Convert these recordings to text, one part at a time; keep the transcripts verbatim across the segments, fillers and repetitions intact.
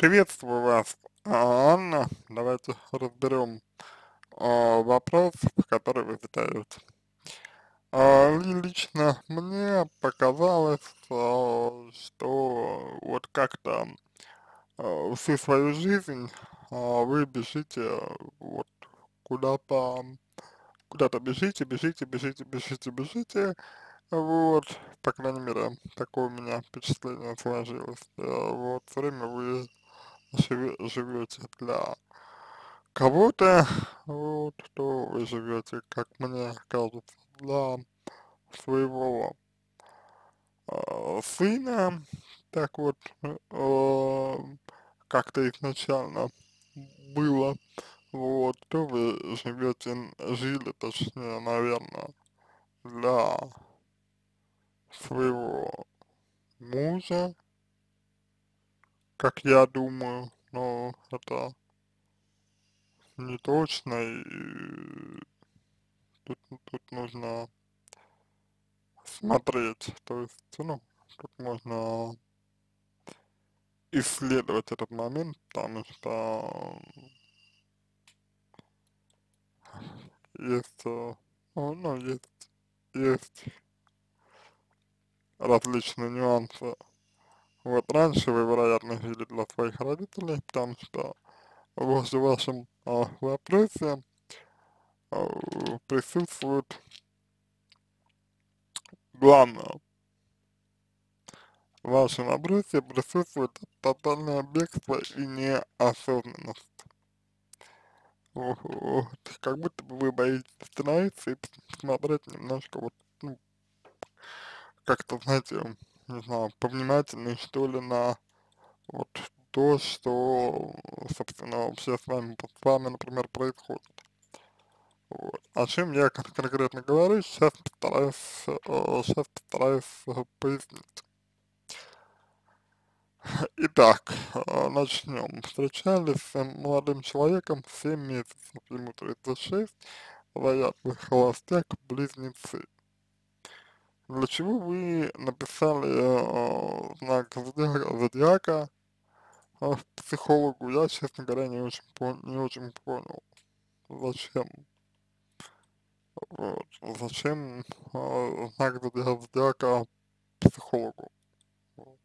Приветствую вас, а, Анна. Давайте разберем а, вопрос, который вы задаете. А, ли- лично мне показалось, а, что вот как-то а, всю свою жизнь а, вы бежите вот куда-то, куда-то бежите, бежите, бежите, бежите, бежите, вот, по крайней мере, такое у меня впечатление сложилось. А, вот, все время вы живе- живете для кого-то, вот, то вы живете, как мне кажется, для своего а, сына, так вот, э, как-то изначально было, вот, то вы живете, н- жили, точнее, наверное, для своего мужа, как я думаю, но это не точно, и тут, тут нужно смотреть, то есть, ну, тут можно исследовать этот момент, потому что есть, э, ну, ну, есть, есть различные нюансы. Вот раньше вы, вероятно, жили для своих родителей, потому что возле вашем а, вопросе а, присутствует главное. В вашем вопросе присутствует тотальное бегство и неосознанность. Вот, вот, как будто бы вы боитесь остановиться и посмотреть немножко вот, ну, как-то, знаете, не знаю, повнимательнее, что ли, на вот то, что, собственно, вообще с вами, с вами, например, происходит. Вот. О чем я кон- конкретно говорю, сейчас постараюсь, сейчас постараюсь э, пояснить. Итак, э, начнем. Встречались с э, молодым человеком семь месяцев, ему тридцать шесть, роят вы холостяк, близнецы. Для чего вы написали э, знак зодиака, зодиака э, психологу, я, честно говоря, не очень, пон не очень понял, зачем, вот, зачем э, знак зодиака, зодиака психологу, вот.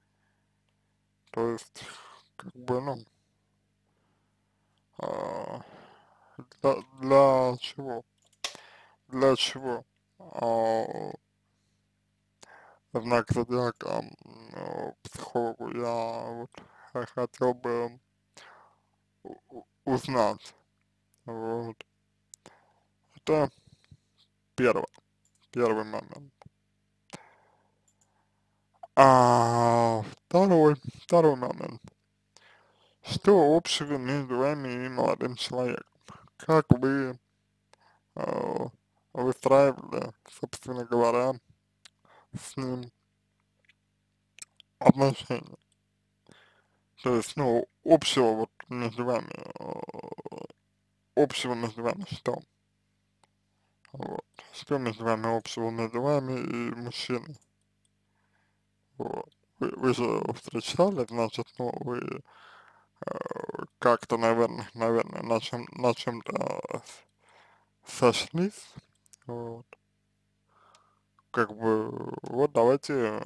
То есть, как бы, ну, э, для, для чего, для чего э, знак зодиака э, психологу, я вот х- хотел бы у- у- узнать, вот. Это первое, первый момент. А второй, второй момент. Что общего между вами и молодым человеком? Как вы э, выстраивали, собственно говоря, с ним отношения? То есть, ну, общего вот между вами, э, общего между вами что? Вот. Что между вами общего между вами и мужчиной? Вот. Вы, вы же встречали, значит, ну, вы э, как-то, наверное, наверное, на чем, на чем-то сошлись, вот, как бы, вот давайте э,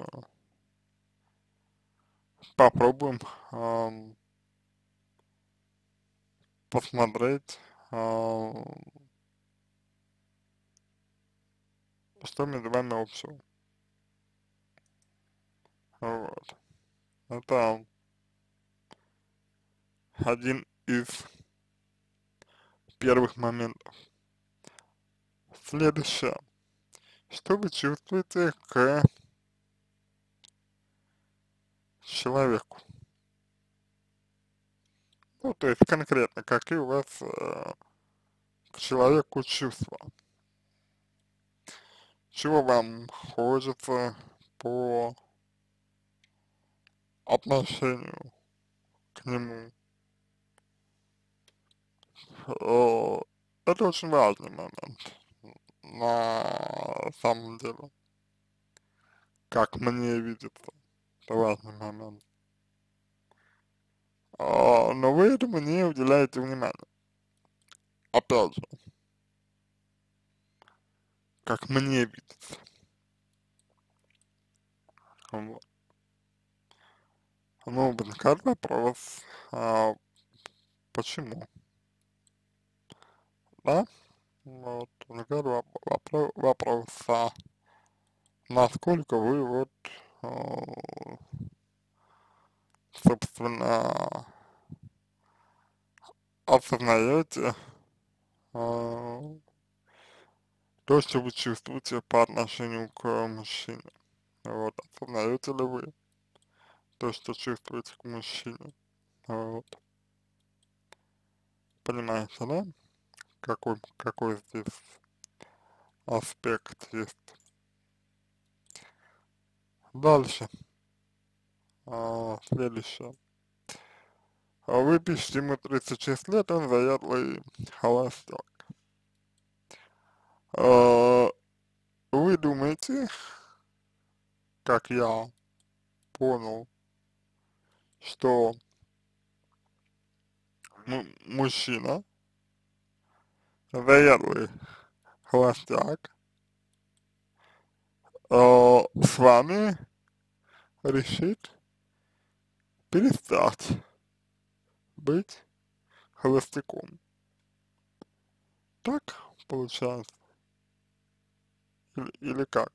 попробуем ам, посмотреть, ам, что между вами общего, вот. Это один из первых моментов. Следующее. Что вы чувствуете к человеку? Ну, то есть конкретно, какие у вас э, к человеку чувства? Чего вам хочется по отношению к нему? Э, Это очень важный момент, на самом деле, как мне видится, это важный момент. но, но вы этому не уделяете внимания. Опять же, как мне видится. Вот. Ну, возникает вопрос, а, почему, да? Вот, возникает воп- вопро- вопрос, а насколько вы вот, э, собственно, осознаете э, то, что вы чувствуете по отношению к мужчине. Вот, осознаете ли вы то, что чувствуете к мужчине? Вот, понимаете, да? Какой, какой здесь аспект есть. Дальше, а, следующее. А вы пишете, ему тридцать шесть лет, он заядлый холостяк. А, вы думаете, как я понял, что му- мужчина, заядлый холостяк, а, с вами решит перестать быть холостяком? Так получается? Или, или как?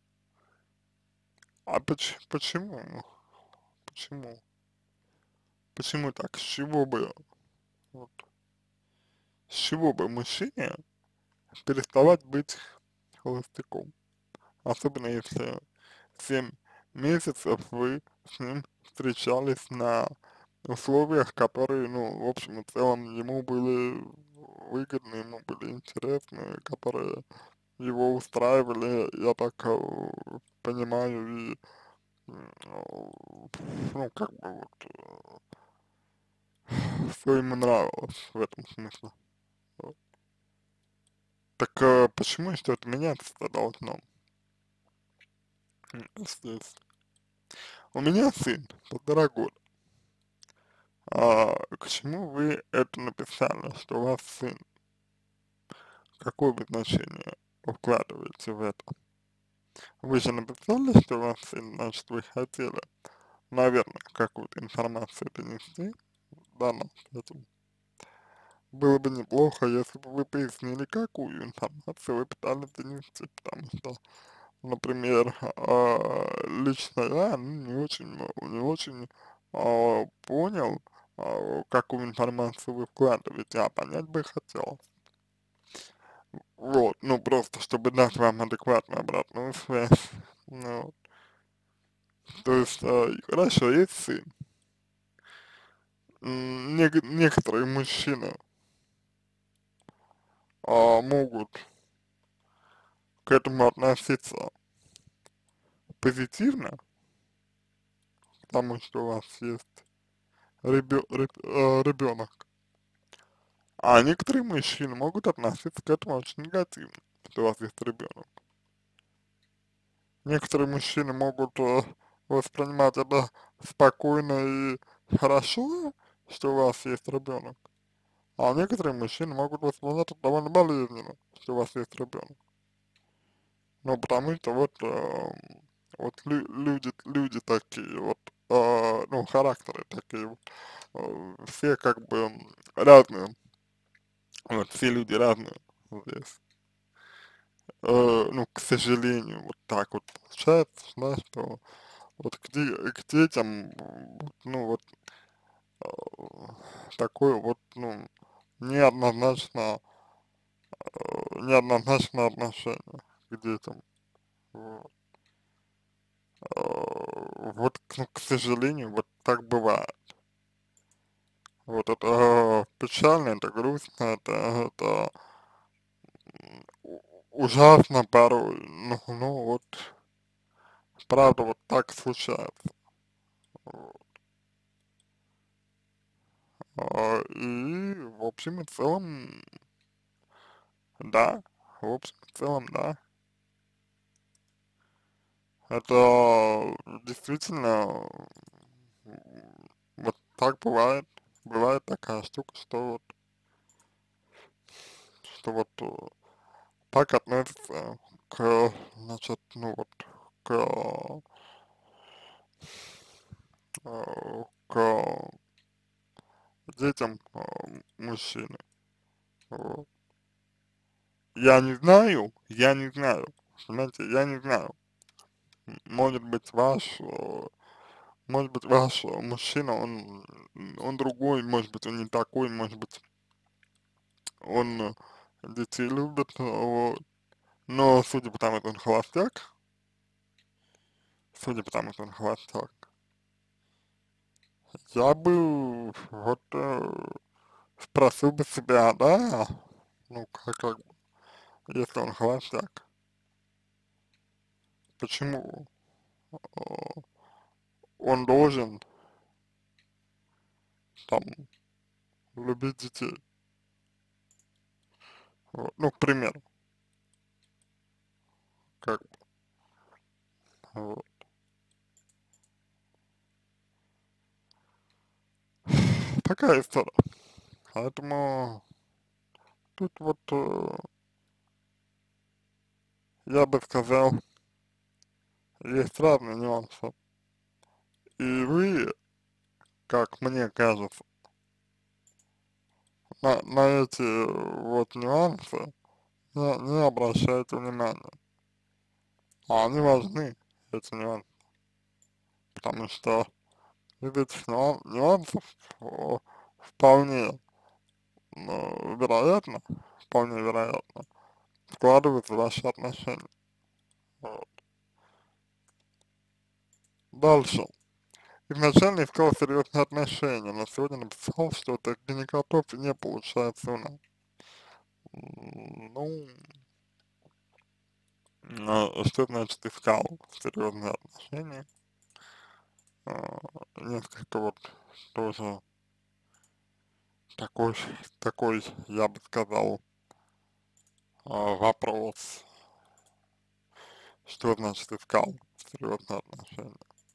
А поч почему? Почему? Почему так? С чего бы, вот, с чего бы мужчине переставать быть холостяком? Особенно если семь месяцев вы с ним встречались на условиях, которые, ну, в общем и целом ему были выгодны, ему были интересны, которые его устраивали, я так э, понимаю, и, м, ну, как бы вот, все ему нравилось в этом смысле. Вот. Так э, почему что-то меняться-то должно м, здесь? У меня сын, полтора года. А к чему вы это написали, что у вас сын? Какое вы значение вкладываете в это? Вы же написали, что у вас сын, значит, вы хотели, наверное, какую-то информацию донести данным этим. Было бы неплохо, если бы вы пояснили, какую информацию вы пытались донести, потому что, например, а, лично я ну, не очень, не очень а, понял, а, какую информацию вы вкладываете, а понять бы хотел. Вот, ну просто, чтобы дать вам адекватную обратную связь. Ну, вот. То есть, э, хорошо, есть сын. М, нек- некоторые мужчины а, могут к этому относиться позитивно, потому что у вас есть ребё- реб- э, ребенок. А некоторые мужчины могут относиться к этому очень негативно, что у вас есть ребенок. Некоторые мужчины могут э, воспринимать это спокойно и хорошо, что у вас есть ребенок. А некоторые мужчины могут воспринимать это довольно болезненно, что у вас есть ребенок. Ну, потому что вот, э, вот лю люди, люди такие, вот, э, ну, характеры такие, вот, э, все как бы разные, вот, все люди разные здесь. Э, ну, к сожалению, вот так вот получается, да, что вот к, де к детям, вот, ну, вот, э, такое вот, ну, неоднозначно, э, неоднозначное отношение к детям. Вот. Э, вот, ну, к сожалению, вот так бывает. Вот это э, печально, это грустно, это, это м, у- ужасно порой. Ну, ну вот, правда, вот так случается. Вот. А, и в общем и целом, да, в общем и целом, да. Это действительно м, вот так бывает, бывает такая штука, что вот, что вот э, так относится к, значит, ну вот, к, э, к детям э, мужчины. Вот. Я не знаю, я не знаю, понимаете, я не знаю. М, Может быть, ваш, э, может быть, ваш э, мужчина, он, он другой, может быть, он не такой, может быть, он э, детей любит, э, вот. Но судя по тому, что он холостяк, судя по тому, что он холостяк, я бы вот э, спросил бы себя, да, ну как, как бы, если он холостяк, почему э, он должен там любить детей, вот, ну, к примеру, как бы, вот. Такая история. Поэтому тут вот э, я бы сказал, есть разные нюансы. И вы, как мне кажется, на, на эти вот нюансы не, не обращайте внимания. А они важны, эти нюансы, потому что из этих нюан- нюансов о, вполне ну, вероятно, вполне вероятно, складываются ваши отношения. Вот. Дальше. Изначально искал серьезные отношения, но сегодня написал, что таки не готов и не получается у нас. М, Ну, а что значит искал серьезные отношения? А, Несколько вот тоже такой, такой, я бы сказал, а, вопрос, что значит искал серьезные отношения.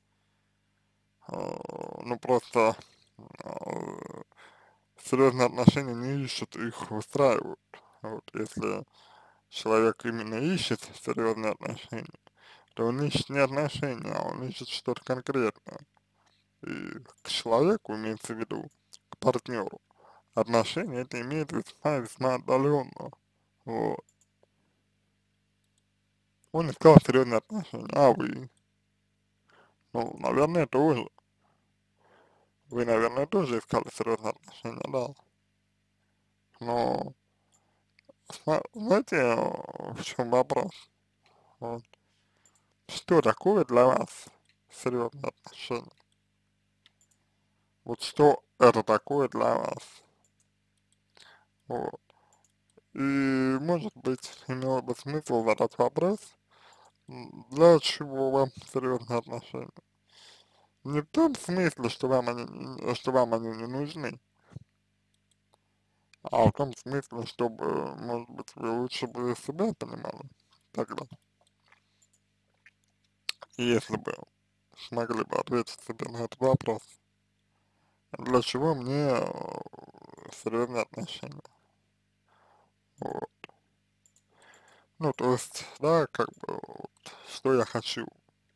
А, Ну, просто а, серьезные отношения не ищут, их выстраивают. Вот, если человек именно ищет серьезные отношения, то он ищет не отношения, а он ищет что-то конкретное. И к человеку, имеется в виду, к партнеру, отношения это имеет весьма весьма отдаленно. Вот. Он искал серьезные отношения, а вы, ну, наверное, тоже. Вы, наверное, тоже искали серьезные отношения, да. Но, зна- знаете, э, в чем вопрос? Вот. Что такое для вас серьезные отношения? Вот что это такое для вас? Вот. И, может быть, имело бы смысл задать вопрос, м, для чего вам серьезные отношения? Не в том смысле, что вам они, н- что вам они не нужны, а в том смысле, чтобы, может быть, вы лучше бы себя понимали тогда, если бы смогли бы ответить себе на этот вопрос. Для чего мне э, серьезные отношения? Вот. Ну, то есть, да, как бы, вот, что я хочу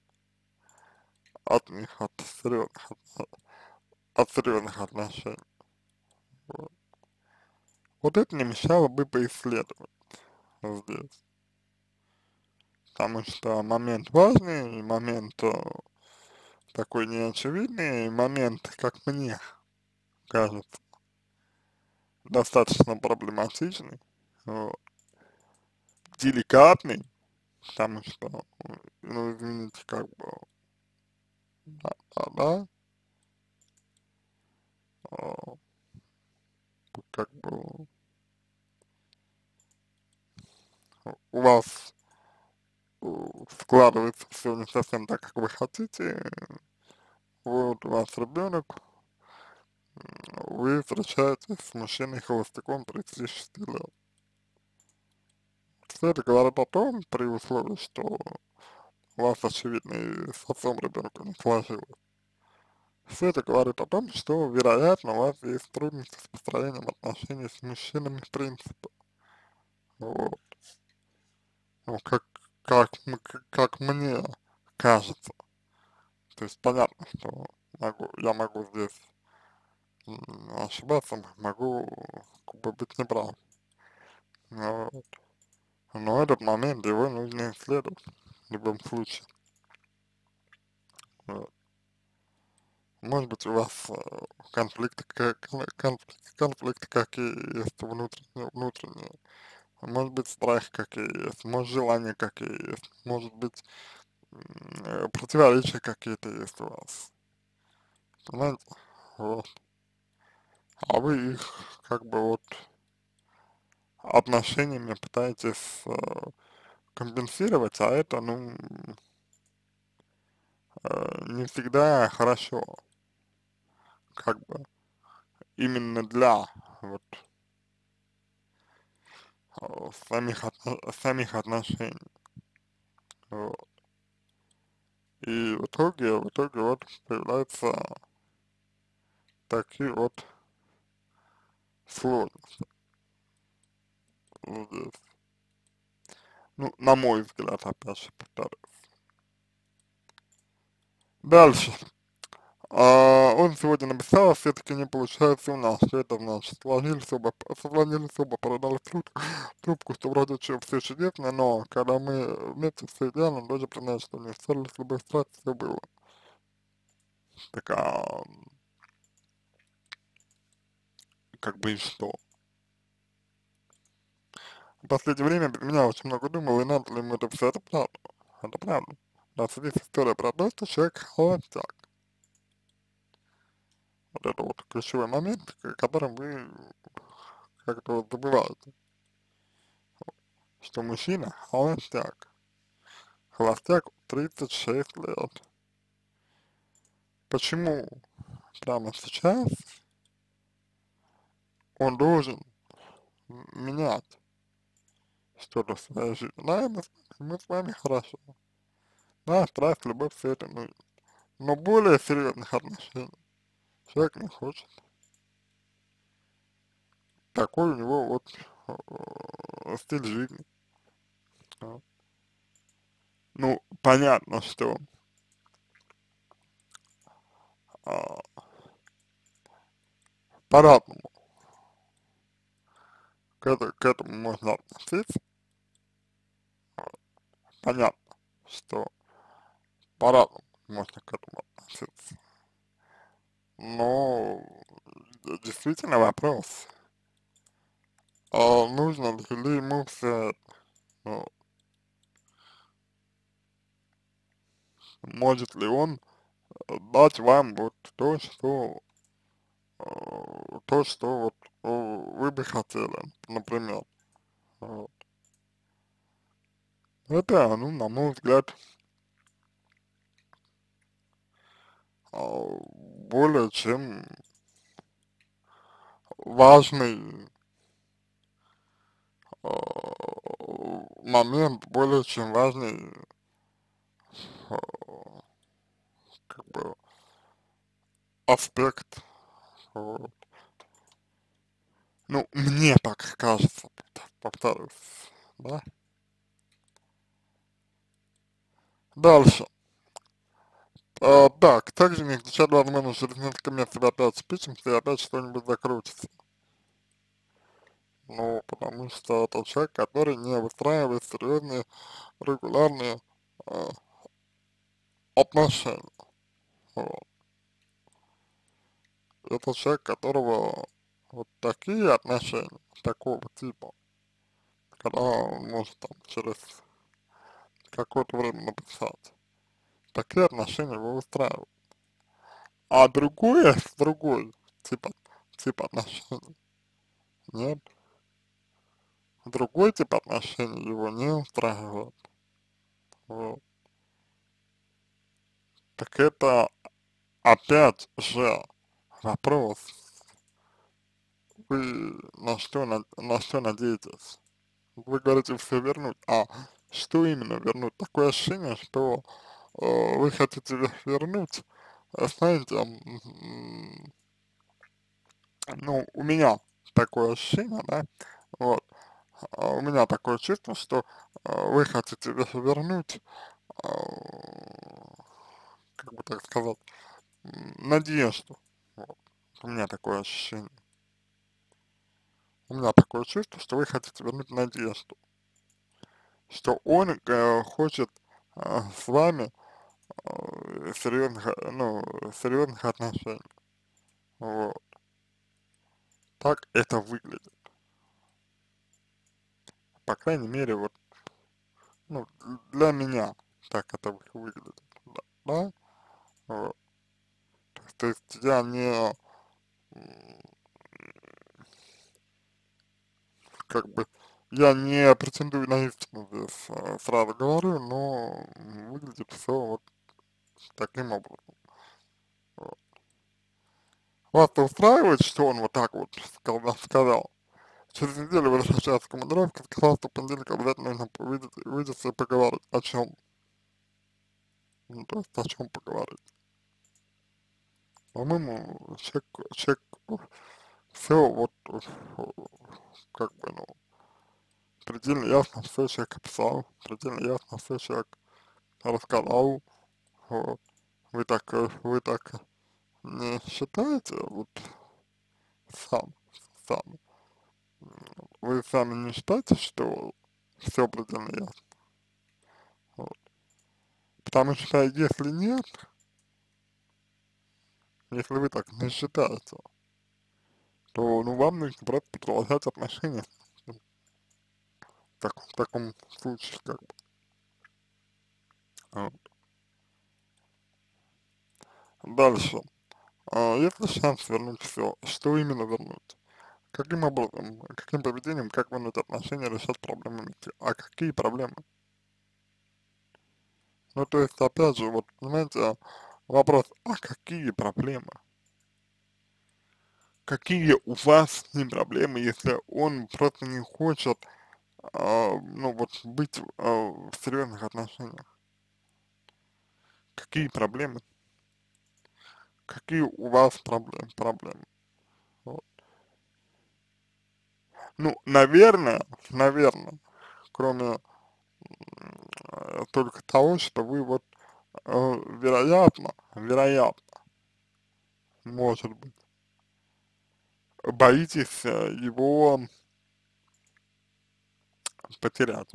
от них, от серьезных, от, от серьезных отношений. Вот. Вот это не мешало бы поисследовать здесь, потому что момент важный, момент э, такой неочевидный, момент, как мне кажется, достаточно проблематичный, вот, деликатный, потому что, э, ну, извините, как бы, да, да, да, э, как бы у вас э, складывается все не совсем так, как вы хотите, вот у вас ребенок, вы встречаетесь с мужчиной холостяком тридцати шести лет. Все это говорит о том, при условии, что у вас, очевидно, и с отцом ребенка не сложилось, Все это говорит о том, что, вероятно, у вас есть трудности с построением отношений с мужчинами в принципе. Вот. Ну, как, как, м- к- как мне кажется. То есть понятно, что могу, я могу здесь м, ошибаться, могу как бы быть неправ. Вот. Но этот момент его нужно исследовать в любом случае. Вот. Может быть, у вас э, конфликты, как, конфликты, конфликты какие есть внутренние, внутренние. Может быть, страх какие есть, может, желания какие есть, может быть, м, э, противоречия какие-то есть у вас. Понимаете? Вот. А вы их как бы вот отношениями пытаетесь э, компенсировать, а это, ну, э, не всегда хорошо, как бы, именно для вот э, самих, отно- самих отношений. Вот. И в итоге, в итоге вот появляются такие вот сложности вот здесь. Ну, на мой взгляд, опять же, повторюсь. Дальше. А, он сегодня написал, все-таки не получается у нас. Что это значит? Созвонились оба, созвонились оба, продали трубку, трубку, что вроде что все чудесно, но когда мы вместе все идеально, он даже признает, что не ссорились, любых страстей, все было. Так, а, как бы и что? В последнее время без меня очень много думал, и надо ли ему это все, это правда. Это правда. У нас здесь история про то, что человек холостяк. Вот это вот ключевой момент, к- которым вы как-то вот забываете, что мужчина холостяк. Холостяк тридцать шесть лет. Почему прямо сейчас он должен м- менять что-то в своей жизни? Да, мы, с мы с вами хорошо. Да, страсть, любовь, все это нужно. Но более серьезных отношений человек не хочет. Такой у него вот э, стиль жизни. Вот. Ну, понятно, что а, по-разному к, это, к этому можно относиться. Понятно, что по-разному можно к этому относиться. Но д- действительно вопрос, а нужно ли ему все это? Ну, может ли он э, дать вам вот то, что э, то, что вот э, вы бы хотели, например. Вот. Это, ну, на мой взгляд, а, более чем важный а, момент, более чем важный а, как бы аспект. Вот. Ну, мне так кажется, повтор- повторюсь, да. Дальше. А, так, также не исключает возможность через несколько месяцев опять спичемся и опять что-нибудь закрутится. Ну, потому что это человек, который не выстраивает серьезные, регулярные а, отношения. Вот. Это человек, которого вот такие отношения, такого типа, когда он может там через какое-то время написать, такие отношения его устраивают. А другое, другой типа, тип отношений, нет, другой тип отношений его не устраивает. Вот. Так это опять же вопрос, вы на что, на, на что надеетесь? Вы говорите все вернуть, а что именно вернуть? Такое ощущение, что э, вы хотите ве- вернуть э, знаете, м, ну, у меня такое ощущение, да, вот, а, у меня такое чувство, что а, вы хотите ве- вернуть, а, как бы так сказать, м, надежду. Вот. У меня такое ощущение. У меня такое чувство, что вы хотите вернуть надежду, что он э, хочет э, с вами э, серьезных, э, ну, серьезных отношений. Вот. Так это выглядит. По крайней мере, вот, ну, для меня так это вы- выглядит. Да, да? Вот. То есть я не, м, как бы, я не претендую на истину здесь, э, сразу говорю, но выглядит все вот таким образом. Вот. Вас-то устраивает, что он вот так вот сказал? сказал? Через неделю возвращается с командировки, сказал, что в понедельник обязательно нужно увидеть, увидеться и поговорить. О чем? Ну, то есть о чем поговорить? По-моему, человек, человек все вот, э, как бы, ну, предельно ясно все человек описал, предельно ясно все человек рассказал. Вот. Вы так, э, вы так не считаете, вот сам, сам, вы сами не считаете, что все предельно ясно? Вот. Потому что если нет, если вы так не считаете, то, ну, вам нужно просто продолжать отношения, ну, в, так, в таком случае, как бы. Вот. Дальше. А, если шанс вернуть все, что именно вернуть? Каким образом, каким поведением, как вернуть отношения, решать проблемы вместе? А какие проблемы? Ну, то есть, опять же, вот, понимаете, вопрос, а какие проблемы? Какие у вас с ним проблемы, если он просто не хочет, а, ну, вот, быть а, в серьезных отношениях? Какие проблемы? Какие у вас проблемы? проблемы? Вот. Ну, наверное, наверное, кроме э, только того, что вы вот, э, вероятно, вероятно, может быть, боитесь э, его потерять.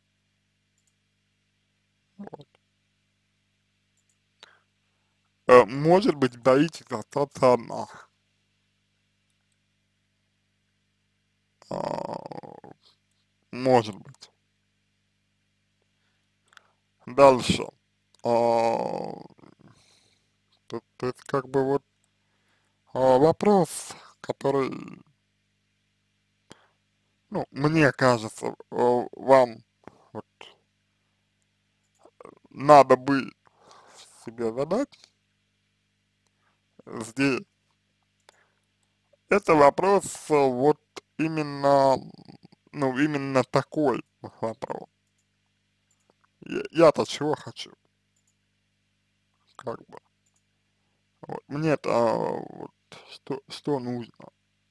Вот. Э, может быть, боитесь остаться одна. А, может быть. Дальше. А, тут, тут как бы вот а, вопрос, который, ну, мне кажется, э, вам вот надо бы себе задать здесь. Это вопрос э, вот именно, ну, именно такой вопрос. Я- Я-то чего хочу, как бы. Вот. Мне-то а, вот, что, что нужно,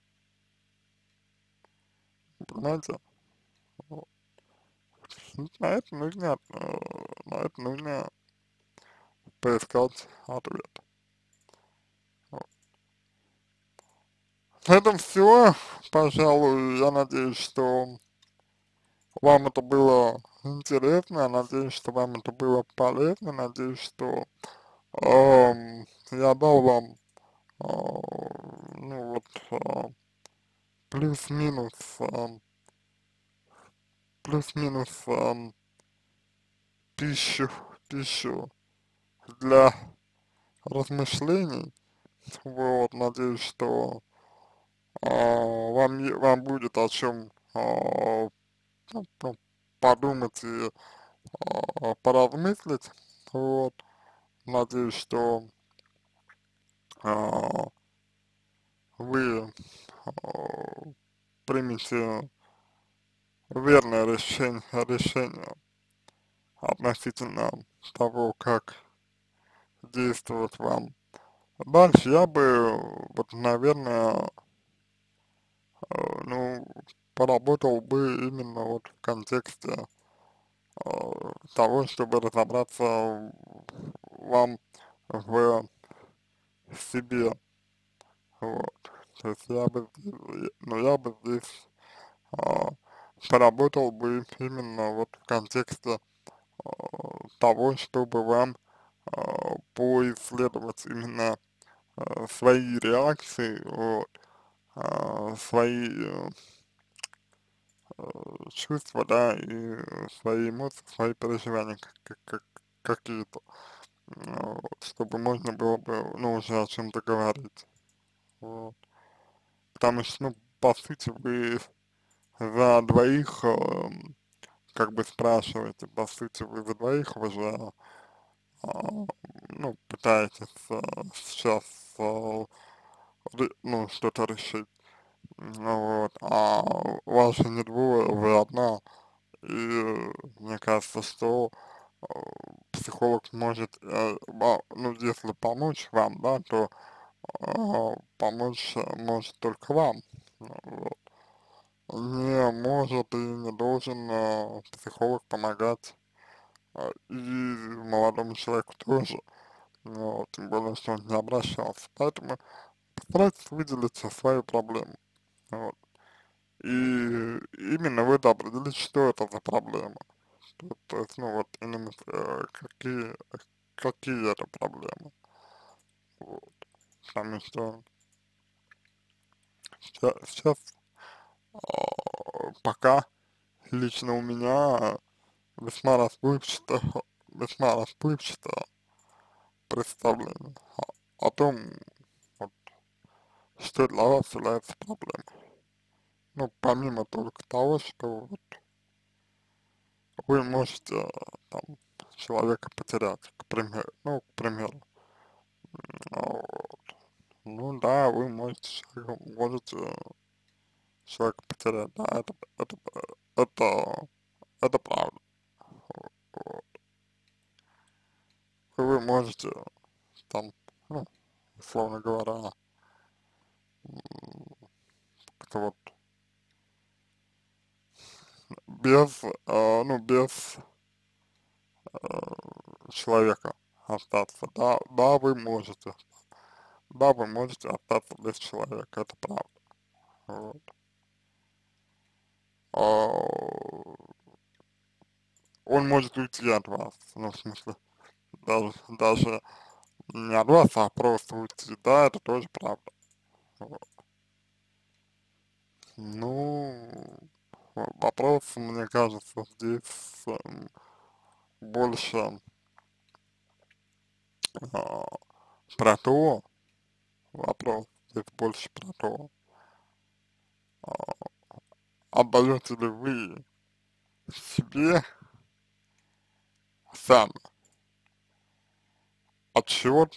понимаете? Вот. На это нужно, э, на это нужно поискать ответ. Вот. На этом все, пожалуй. Я надеюсь, что вам это было интересно, я надеюсь, что вам это было полезно, надеюсь, что эм, я дал вам а, ну вот, а, плюс-минус, а, плюс-минус а, пищу, пищу для размышлений. Вот, надеюсь, что а, вам, е- вам будет о чем а, ну, ну, подумать и а, поразмыслить. Вот, надеюсь, что а, вы а, примете верное решение, решение относительно того, как действовать вам Дальше я бы, вот, наверное, э, ну, поработал бы именно вот в контексте э, того, чтобы разобраться вам в себе, вот. То есть я бы, з- ну, я бы здесь а, поработал бы именно вот в контексте а, того, чтобы вам а, поисследовать именно а, свои реакции, вот, а, свои э, э, чувства, да, и свои эмоции, свои переживания как, как, как- какие-то, ну, вот, чтобы можно было бы, ну, уже о чем-то говорить, вот. Потому что, ну, по сути, вы за двоих эм, как бы спрашиваете, по сути, вы за двоих уже, а, ну, пытаетесь а, сейчас, а, ре- ну, что-то решить, ну, вот, а вас же не двое, вы одна, и мне кажется, что э, психолог может, э, ва- ну, если помочь вам, да, то э, помочь э, может только вам, ну, вот. Не может и не должен э, психолог помогать а, и молодому человеку тоже, ну, вот, тем более, что он не обращался. Поэтому постарайтесь выделить свою проблему. Вот. И именно вы определить, что это за проблема. То, то есть, ну вот, именно э, какие, какие это проблемы. Вот. Потому что сейчас, сейчас а, пока лично у меня весьма расплывчато, весьма расплывчато представление о, о том, вот, что для вас является проблемой. Ну, помимо только того, что вот вы можете э, там человека потерять, к примеру, ну, к примеру. А, вот. Ну да, вы можете человека, можете человека потерять, да, это, это, это, это правда. Вот. И вы можете там, ну, условно говоря, как-то вот без, э, ну, без э, человека остаться. Да, да, вы можете. Да, вы можете остаться без человека, это правда. Вот. А, он может уйти от вас, ну, в смысле, даже, даже не от вас, а просто уйти, да, это тоже правда. Вот. Ну, в- вопрос, мне кажется, здесь эм, больше а, про то, вопрос здесь больше про то, а, отдаете ли вы себе сами отчет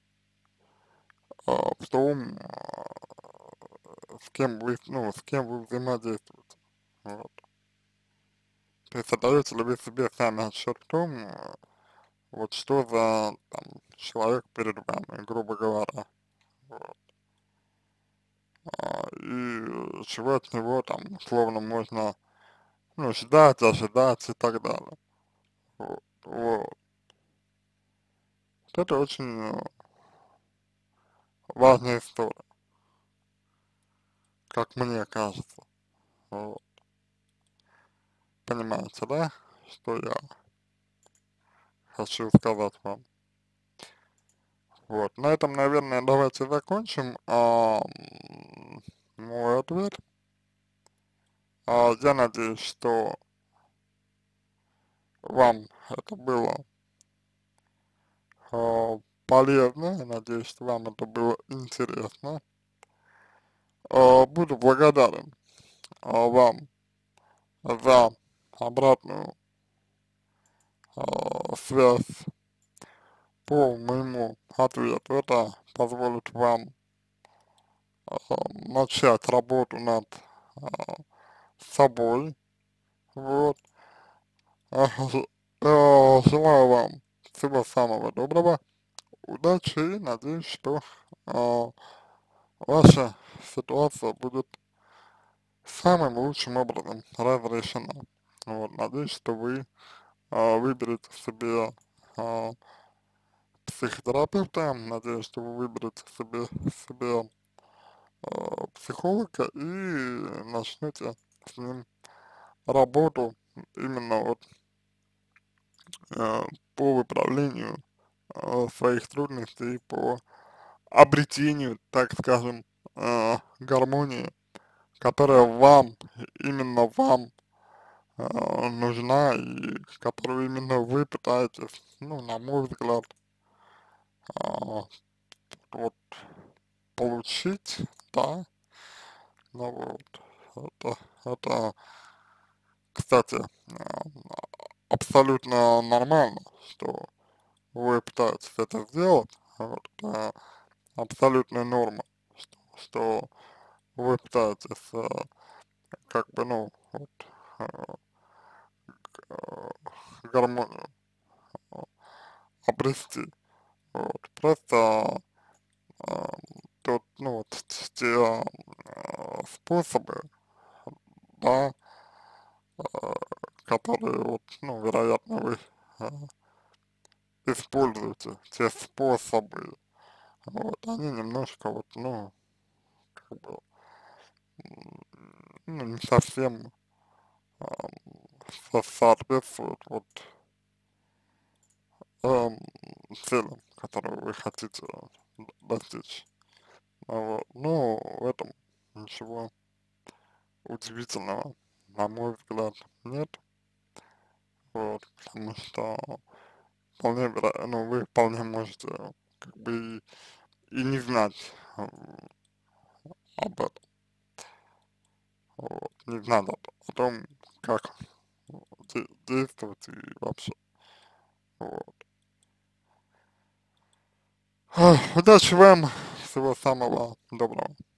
а, в том, а, с кем вы, ну, с кем вы взаимодействуете. Вот. То есть отдаете ли вы себе сами отчет в том, а, вот что за там, человек перед вами, грубо говоря. Вот. А, и чего от него там условно можно, ну, ждать, ожидать и так далее. Вот. Вот. Вот это очень э, важная история, как мне кажется. Вот. Понимаете, да, что я хочу сказать вам? Вот. На этом, наверное, давайте закончим а, м, мой ответ. А, я надеюсь, что вам это было а, полезно. Я надеюсь, что вам это было интересно. А, буду благодарен а, вам за обратную а, связь по моему ответу. Это позволит вам а, начать работу над а, собой. Вот. А, ж- а, желаю вам всего самого доброго, удачи и надеюсь, что а, ваша ситуация будет самым лучшим образом разрешена. Вот, надеюсь, что вы а, выберете себе а, психотерапевта, надеюсь, что вы выберете себе, себе а, психолога и начнете с ним работу именно вот а, по выправлению а, своих трудностей, по обретению, так скажем, а, гармонии, которая вам, именно вам а, нужна и которую именно вы пытаетесь, ну, на мой взгляд, а, вот получить, да, ну вот, это, это, кстати, а, абсолютно нормально, что вы пытаетесь это сделать, вот, это абсолютная норма, что, что вы пытаетесь, а, как бы, ну, вот, а, а, гармонию а, обрести, вот, просто а, тут, ну, вот, т- те а, способы, да, а, которые, вот, ну, вероятно, вы а, используете, те способы, вот, они немножко, вот, ну, как бы, м, ну, не совсем а, со- соответствуют, вот, эм, целям, которые вы хотите достичь. А вот, ну, в этом ничего удивительного, на мой взгляд, нет. Вот, потому что вполне веро- ну, вы вполне можете как бы и, и не знать м, об этом, вот, не знать о, о том, как де- действовать и вообще, вот. Ах, удачи вам, всего самого доброго.